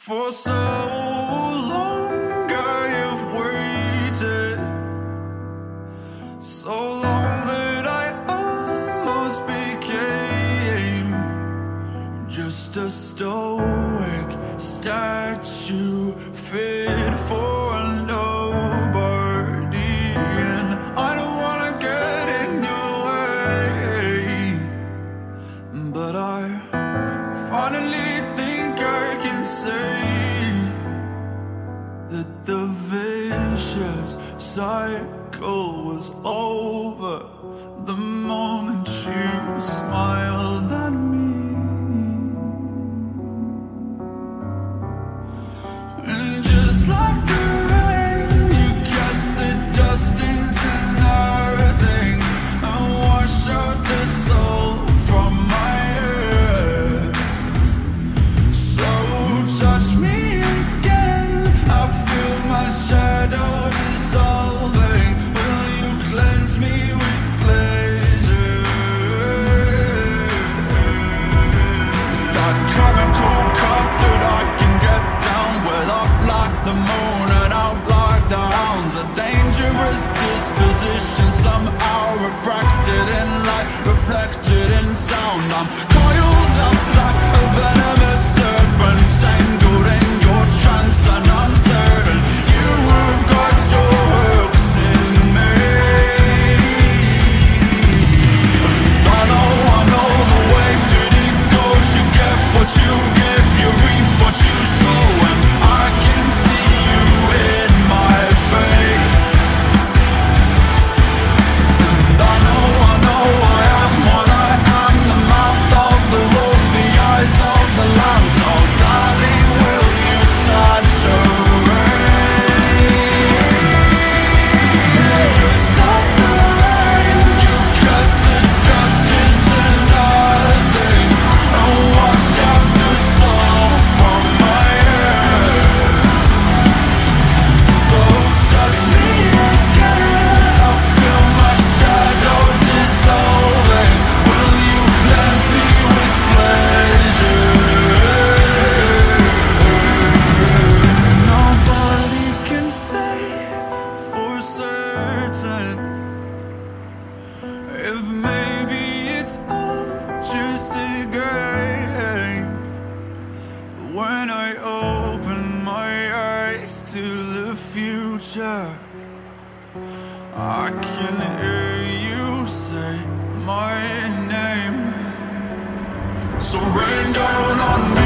For so long I have waited, so long that I almost became just a stoic statue fit for nobody. And I don't wanna get in your way, but I finally think I can say that the vicious cycle was over the moment you smiled at me. And just like the rain, you cast the dust into nothing and wash out the soul from my head. So touch me again, I feel my shadow dissolving. Will you cleanse me with pleasure? It's that cabin cool cut that I can get down with, up like the moon and out like the hounds. A dangerous disposition, somehow refracted in light, reflected in sound. I'm coiled up like a venomous serpent, tangled in your trance, and I'm certain you have got your hooks in me. I know the way that it goes. You get what you give, you reap what you sow, and I can see you in my fate. And I know I am what I am, the mouth of the wolf, the eyes of the lamb. So darling, will you saturate? Just like the rain, you cast the dust into nothing and wash out the salt from my head. So touch me again, I feel my shadow dissolving. Will you cleanse me with pleasure? Nobody can say for certain if maybe it's all just a game. But when I open my eyes to the future, I can hear you say my name. So rain down on me.